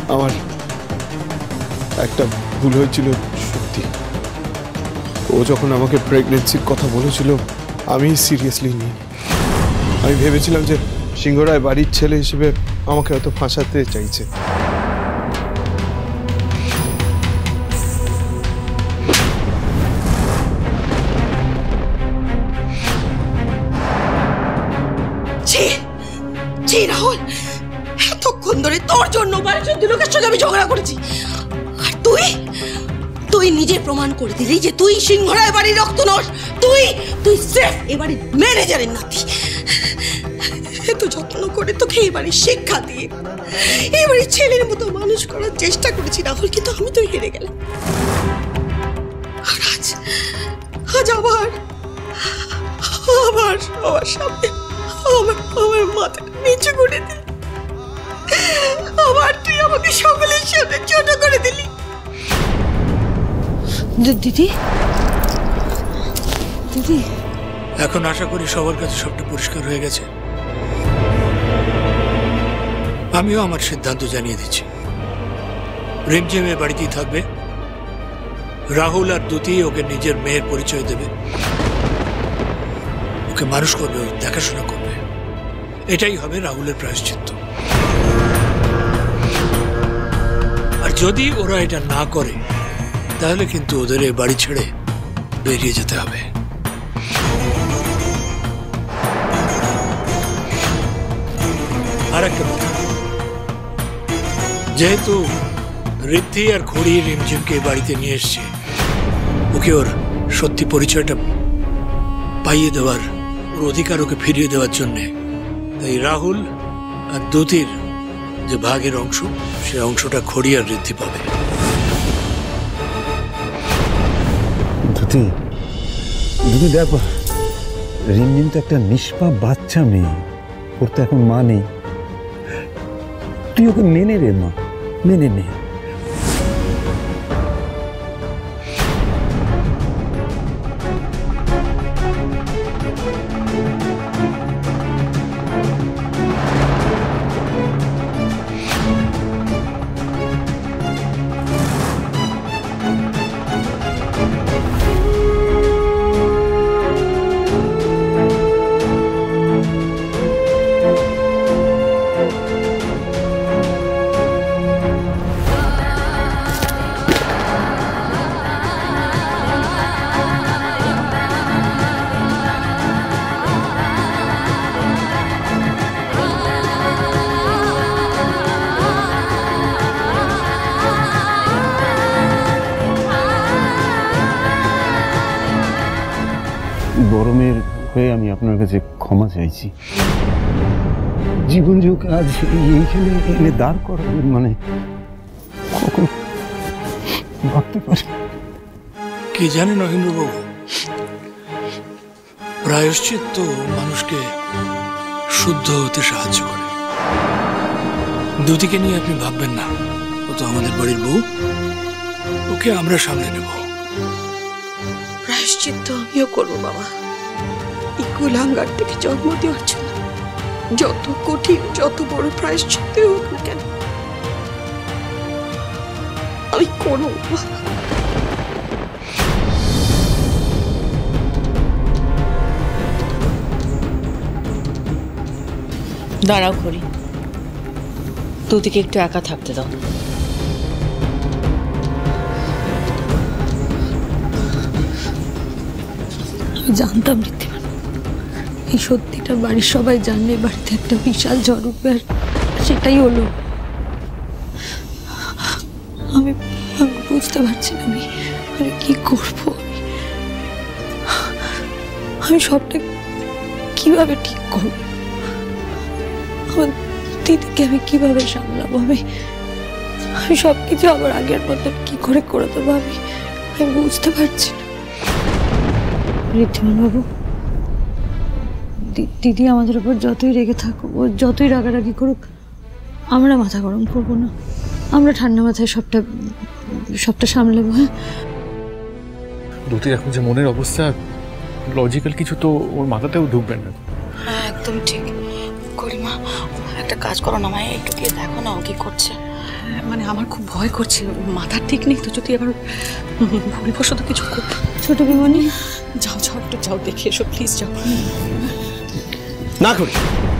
আমার একটা ভুল হয়েছিল সত্যি। ও যখন আমাকে প্রেগনেন্সির কথা বলেছিল আমি সিরিয়াসলি নিই। আমি ভেবেছিলাম যে সিংহরায় বাড়ির ছেলে হিসেবে আমাকে হয়তো ফাঁসাতে চাইছে। রাহুল, এতক্ষণ ধরে তোর জন্য বাড়ির লোকের সঙ্গে আমি ঝগড়া করেছি, আর তুই তুই নিজে প্রমাণ করে দিলি যে তুই সিংহরায় বাড়ির রক্ত নস। তুই তুই স্রেফ এবারে ম্যানেজারের নাতি। এত যত্ন করে তোকে এই বাড়ির শিক্ষা দিয়ে এবারে ছেলের মতো মানুষ করার চেষ্টা করেছি রাহুল, কিন্তু আমি তো হেরে গেলাম। আর আজ আবার আবার সবার সামনে আমার মাথা নিচু করে দিলি। আবার তুই আমাকে সকলের সামনে ছোট করে দিলি। দিদি দিদি, এখন আশা করি সবার কাছে সবটা পরিষ্কার হয়ে গেছে। আমিও আমার সিদ্ধান্ত জানিয়ে দিচ্ছি, রিমঝিম এ বাড়িতেই থাকবে। রাহুল আর দ্যুতি ওকে নিজের মেয়ের পরিচয় দেবে, ওকে মানুষ করবে, ও দেখাশোনা করবে। এটাই হবে রাহুলের প্রায়শ্চিত্ত। আর যদি ওরা এটা না করে তাহলে কিন্তু ওদের এই বাড়ি ছেড়ে বেরিয়ে যেতে হবে। আর একটা কথা, যেহেতু ঋদ্ধি আর খড়ি রিমঝিমকে বাড়িতে নিয়ে এসছে, ওকে ওর সত্যি পরিচয়টা পাইয়ে দেওয়ার, ওর অধিকার ওকে ফিরিয়ে দেওয়ার জন্যে, তাই রাহুল আর দ্যুতির যে ভাগের অংশ, সে অংশটা খড়ি আর ঋদ্ধি পাবে। দ্যুতি, দেখো, রিমঝিম তো একটা নিষ্পাপ বাচ্চা মেয়ে, ওর তো এখন মা নেই। তুই ওকে মেনে রে মা, মেনে নে। গরমের হয়ে আমি আপনার কাছে ক্ষমা চাইছি। জীবন যুগ আজ এইখানে এনে দাঁড় করাবেন মানে কখন ভাবতে পারি। কি জানেন মহেন্দ্রবাবু, প্রায়শ্চিত্ত মানুষকে শুদ্ধ হতে সাহায্য করে। দ্যুতিকে নিয়ে আপনি ভাববেন না, ও তো আমাদের বাড়ির বউ, ওকে আমরা সামলে নেব। প্রায়শ্চিত্ত আমিও করবো বাবা, এই কুলাঙ্গার থেকে জন্ম দেওয়ার জন্য। যত কঠিন, যত বড় প্রায়শ্চিত্ত হোক না কেন, আমি করবো বাবা। দাঁড়াও করি, দ্যুতিকে একটু একা থাকতে দাও। জানতাম ঋদ্ধিমান, এই সত্যিটা বাড়ির সবাই জানলে বাড়িতে একটা বিশাল ঝড় উঠবে, আর সেটাই হলো। আমি বুঝতে পারছি না আমি কি করবো। আমি সবটা কিভাবে ঠিক করবো, আমার দিদিকে আমি কিভাবে সামলাবো, আমি সবকিছু আবার আগের মতন কি করে দেবো, আমি বুঝতে পারছি না। ঋদ্ধিমান বাবু, দিদি আমাদের উপর যতই রেগে থাকুক, ও যতই রাগারাগি করুক, আমরা মাথা গরম করবো না, আমরা ঠান্ডা মাথায় সবটা সামলাবো। হ্যাঁ, দ্যুতির এখন যে মনের অবস্থা, লজিক্যাল কিছু তো ওর মাথাতেও ঢুকবে না। হ্যাঁ একদম ঠিক। করিমা একটা কাজ করো না, মায়ের একটু গিয়ে দেখো না ও কি করছে। মানে আমার খুব ভয় করছে, মাথার ঠিক নেই তো, যদি আবার ভুলবশত কিছু করতে। ছোট বিমনি, যাও যাও, একটু যাও দেখে এসো প্লিজ, যাও। না করি,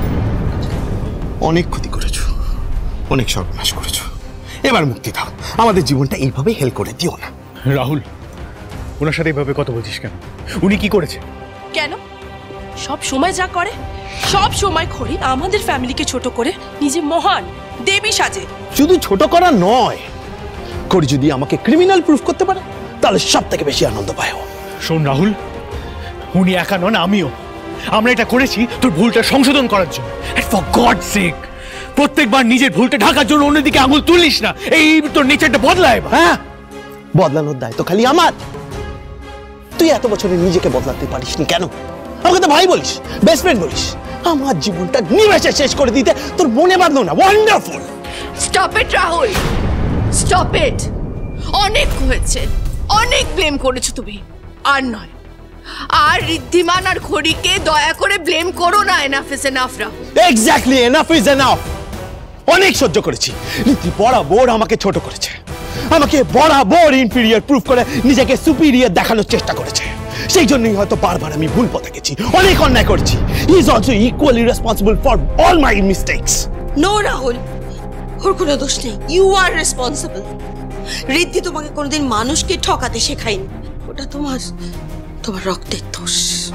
অনেক ক্ষতি করেছো, অনেক সর্বনাশ করেছো, এবার মুক্তি দাও, আমাদের জীবনটা এইভাবে হেল করে দিও না। রাহুল, ওনার সাথে এইভাবে কথা বলছিস কেন? উনি কি করেছে? কেন সব সময় যা করে, সব সময় খড়ি আমাদের ফ্যামিলিকে ছোট করে নিজে মহান দেবী সাজে। শুধু ছোট করা নয়, করি যদি আমাকে ক্রিমিনাল প্রুফ করতে পারে তাহলে সব থেকে বেশি আনন্দ পায় ও। শোন রাহুল, উনি একা নন, আমিও। আমরা এটা করেছি তোর ভুলটা সংশোধন করার জন্য। And for God's sake, প্রত্যেকবার নিজের ভুলটা ঢাকার জন্য অন্যদিকে আঙুল তুলিস না। এই তোর নেচারটা বদলায়। হ্যাঁ, বদলানোর দায়িত্ব খালি আমার। তুই এত বছরে নিজেকে বদলাতে পারিসনি কেন? আমাকে তো ভাই বলিস, বেস্ট ফ্রেন্ড বলিস। আমার জীবনটা নিমেষে শেষ করে দিতে তোর মনে বাঁধলো না? Wonderful. Stop it Rahul, stop it. অনেক হয়েছে, অনেক ব্লেম করেছো তুমি, আর নয়। আর ঋদ্ধিমান আর খড়িকে দয়া করে ব্লেম করো না। Enough is enough Rahul. Exactly, enough is enough. অনেক সহ্য করেছি। রীতি বরাবর আমাকে ছোট করেছে, আমাকে বরাবর ইনফিরিয়র প্রুফ করে নিজেকে সুপিরিয়র দেখানোর চেষ্টা করেছে। সেই জন্যই হয়তো বারবার আমি ভুল পথে গেছি, অনেক অন্যায় করেছি। He is also equally responsible for all my mistakes. No Rahul, ওর কোনো দোষ নেই, ইউ আর রেসপন্সিবল। ঋদ্ধি তোমাকে কোনোদিন মানুষকে ঠকাতে শেখায়নি, ওটা তোমার রক্তের দোষ।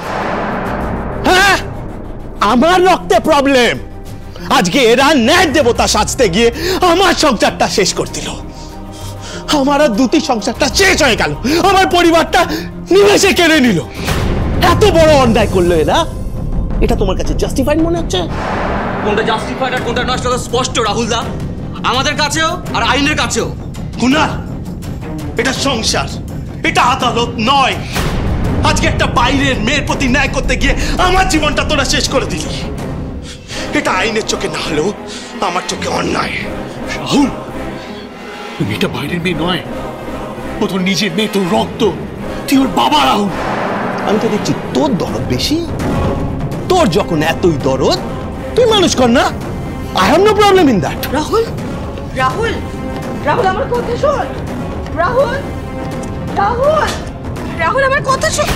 হ্যাঁ, আমার রক্তে প্রবলেম। আজকে এরা ন্যায় দেবতা সাজতে গিয়ে আমার সংসারটা শেষ করে দিল। আমার আর দুটি সংসারটা শেষ হয়ে গেল, আমার পরিবারটা নিমেষে কেড়ে নিল। এত বড় অন্যায় করলো এরা, এটা তোমার কাছে জাস্টিফাইড মনে হচ্ছে? কোনটা জাস্টিফাইড আর কোনটা নষ্ট স্পষ্ট রাহুল দা, আমাদের কাছেও আর আইনের কাছেও। কুনাল, এটা সংসার, এটা আদালত নয়। আজকে একটা বাইরের মেয়ের প্রতি ন্যায় করতে গিয়ে আমার জীবনটা তোরা শেষ করে দিলি। এটা আইনের চোখে না হলেও আমার চোখে অন্যায়। রাহুল, মেয়েটা বাইরের মেয়ে নয়, ও তোর নিজের মেয়ে, তোর রক্ত, তুই ওর বাবা। রাহুল, আমি তো দেখছি তোর দরদ বেশি। তোর যখন এতই দরদ, তুই মানুষ কর না। I have no problem in that. Rahul, Rahul, Rahul আমার কথা শোন। রাহুল, রাহুল, রাহুল আমার কথা শোন।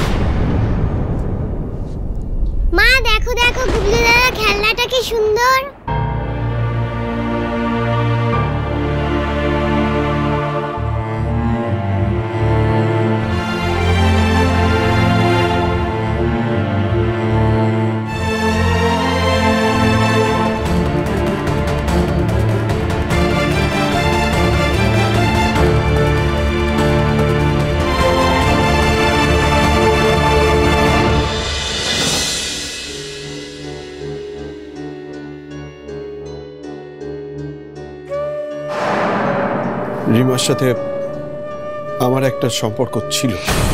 মা দেখো দেখো, গুবলু দাদা খেলনাটা কি সুন্দর। রিমার সাথে আমার একটা সম্পর্ক ছিল।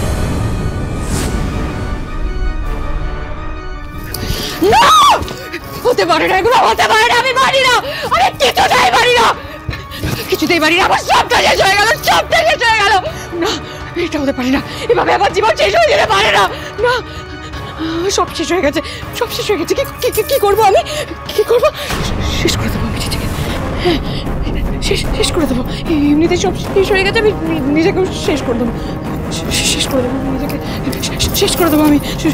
হতে পারে না, এগুলো হতে পারে না। আমি পারি না, আমি কিছুতেই পারি না, কিছুতেই পারি না। আমার সবটা শেষ হয়ে গেল, সবটা শেষ হয়ে গেল। না, এটা হতে পারে না, এভাবে আমার জীবন শেষ হয়ে যেতে পারে না। না, সব শেষ হয়ে গেছে, সব শেষ হয়ে গেছে। কি করবো আমি, কি করবো? শেষ করে দেবো আমি নিজেকে, শেষ করে দেবো। এমনিতে সব শেষ হয়ে গেছে, আমি নিজেকে শেষ করে দেবো, শেষ করে দেবো নিজেকে, শেষ করে দেবো আমি, শেষ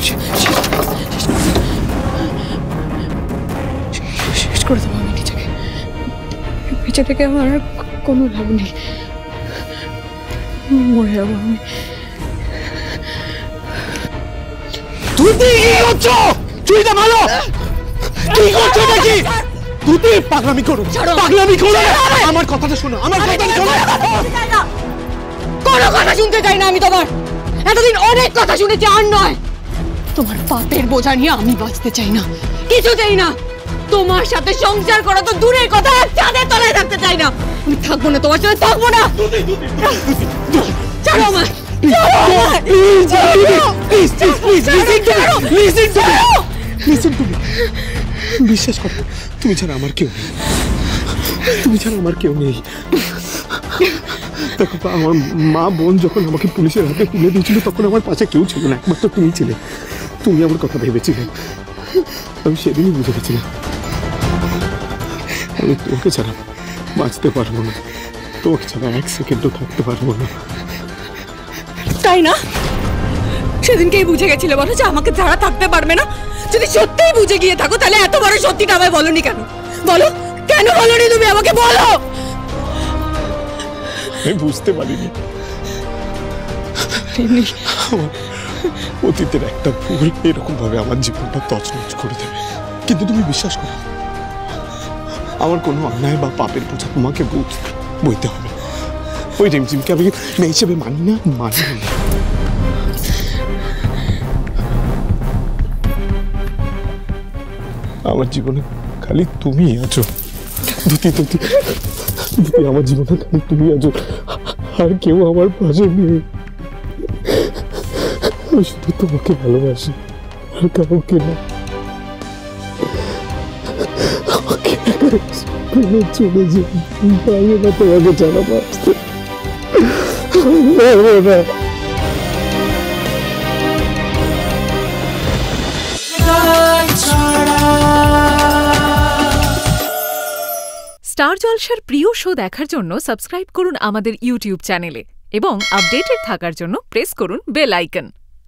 করে দেবো আমি নিজেকে। বেঁচে থেকে আমার আর কোনো লাভ নেই, মরে যাবো আমি। তুই কি করছো? তুই তো ভালো কি করছো নাকি? তুই পাগলামি করো, পাগলামি করো। আমার কথাটা শোনো, আমার কথাটা শোনো। কোনো কথা শুনতে চাই না আমি তোমার। এতদিন অনেক কথা শুনেছি, আর নয়। তোমার পাপের বোঝা নিয়ে আমি বাঁচতে চাই না, কিছু চাই না। তোমার সাথে সংসার করা তো দূরের কথা, চাঁদের তলায় থাকতে চাই না। আমি থাকবো না তোমার সাথে, থাকবো না। ছাড়ো আমার, বিশ্বাস করো, তুমি ছাড়া আমার কেউ নেই, তুমি ছাড়া আমার কেউ নেই। দেখো, আমার মা বোন যখন আমাকে পুলিশের হাতে তুলে দিয়েছিল, তখন আমার পাশে কেউ ছিল না, একমাত্র তুমি ছিলে। তুমি আমার কথা ভেবেছিলে, আমি সেদিনই বুঝে গেছিলাম। আমি তোমাকে ছাড়া বাঁচতে পারবো না, তোমাকে ছাড়া এক সেকেন্ডও থাকতে পারবো না। তাই না? সেদিনকেই বুঝে গেছিলে বলো যে আমাকে ছাড়া থাকতে পারবে না? যদি সত্যিই বুঝে গিয়ে থাকো তাহলে এত বড় সত্যিটা আমায় বলনি কেন? বলো, কেন বলনি তুমি আমাকে? বলো। আমি বুঝতে পারিনি আমার অতীতের একটা ভুল এরকম ভাবে আমার জীবনটা তছনছ করে দেবে। কিন্তু তুমি বিশ্বাস করো, আমার কোনো অন্যায় বা পাপের বোঝা তোমাকে বইতে হবে। ওই রিমঝিমকে আমি মেয়ে হিসেবে মানি না, মানি না। আমার জীবনে খালি তুমি আছো দুতি, দুতি, দুতি, আমার জীবনে খালি তুমি আছো, আর কেউ আমার পাশে নেই। আমি শুধু তোমাকে ভালোবাসি, আর কাউকে না। আমাকে চলে যে পারবো না তোমাকে জানা বাঁচতে, পারবো না। স্টার জলসার প্রিয় শো দেখার জন্য সাবস্ক্রাইব করুন আমাদের ইউটিউব চ্যানেলে এবং আপডেটেড থাকার জন্য প্রেস করুন বেল আইকন।